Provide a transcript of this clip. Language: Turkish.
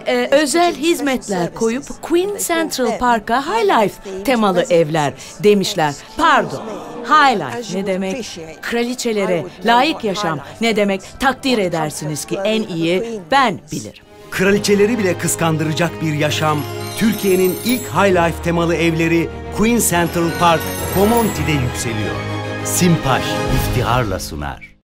özel hizmetler koyup Queen Central Park'a High Life temalı evler demişler. Pardon, High Life ne demek? Kraliçelere layık yaşam ne demek? Takdir edersiniz ki en iyi ben bilirim. Kraliçeleri bile kıskandıracak bir yaşam, Türkiye'nin ilk High Life temalı evleri Queen Central Park, Bomonti'de yükseliyor. Simpaş iftiharla sunar.